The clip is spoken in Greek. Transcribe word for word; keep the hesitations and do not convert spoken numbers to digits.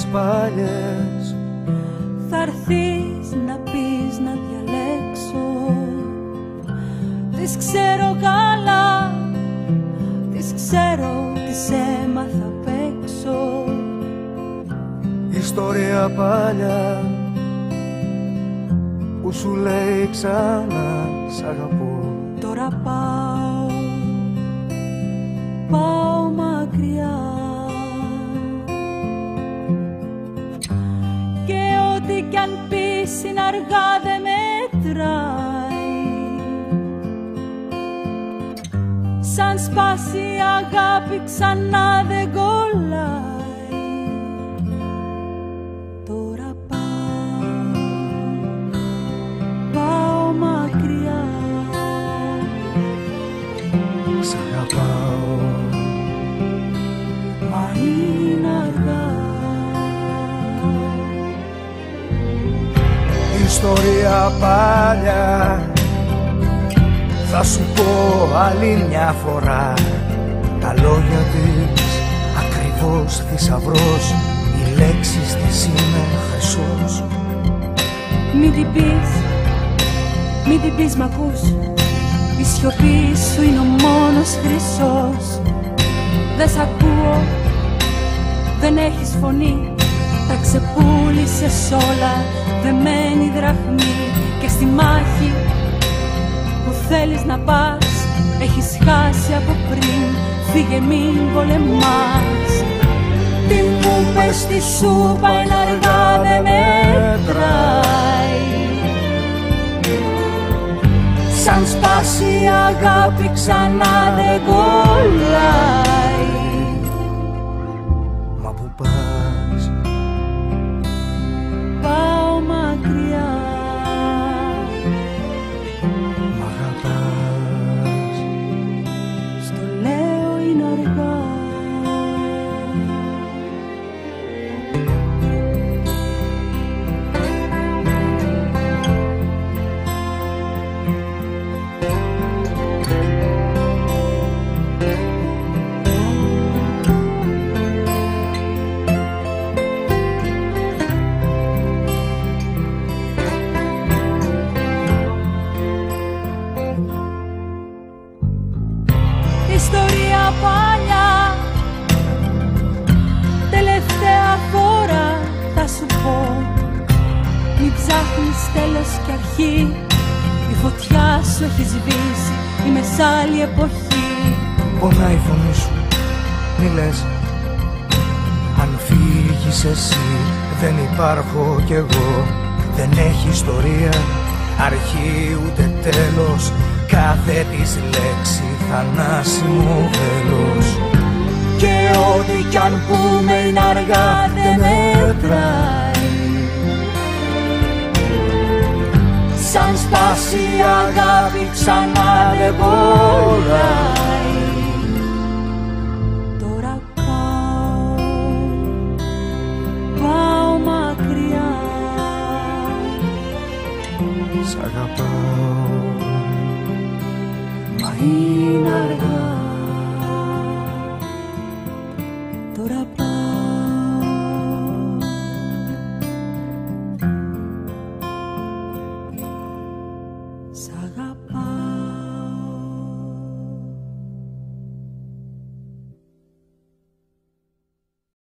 ιστορίες παλιές. Θα'ρθείς να πεις να διαλέξω, τις ξέρω καλά, τις ξέρω, τις έμαθα απ' έξω. Ιστορία παλιά που σου λέει ξανά σ' αγαπώ. Τώρα πάω, πάω μακριά και ό,τι κι αν πεις είναι αργά δεν μετράει. Σαν σπάσει η αγάπη ξανά δεν κολλάει. Τώρα πάω, πάω μακριά. Σ' αγαπάω, μα είναι αργά. ιστορία παλιά θα σου πω άλλη μια φορά. Τα λόγια της ακριβώς θησαυρός, οι λέξεις της είναι χρυσός. Μην την πεις, μην την πεις μ' ακούς, η σιωπή σου είναι ο μόνος χρυσός. Δεν σ' ακούω, δεν έχεις φωνή, τα ξεπούλησες όλα, δεμένη δραχμή. Και στη μάχη που θέλεις να πας, έχεις χάσει από πριν, φύγε μην πολεμάς. Τι μου πες τη σούπα είναι αργά δεν μετράει. Σαν σπάσει η αγάπη ξανά δεν κολλάει. Μα που πας, πάω μακριά. μ' αγαπάς, Στο λέω είναι αργά. Ιστορία παλιά, τελευταία φορά θα σου πω. Μην ψάχνεις τέλος και αρχή, η φωτιά σου έχει σβήσει, είμαι σ' άλλη εποχή. πονάει η φωνή σου, μη λες. Αν φύγεις εσύ δεν υπάρχω κι εγώ. Δεν έχει ιστορία, αρχή ούτε τέλος. Κάθε της λέξη θανάσιμο βέλος. Και ό,τι κι αν πούμε είναι αργά δεν μετράει. Σαν σπάσει η αγάπη ξανά δεν κολλάει. Τώρα πάω, πάω μακριά. Σ' αγαπάω, Μα είναι αργά.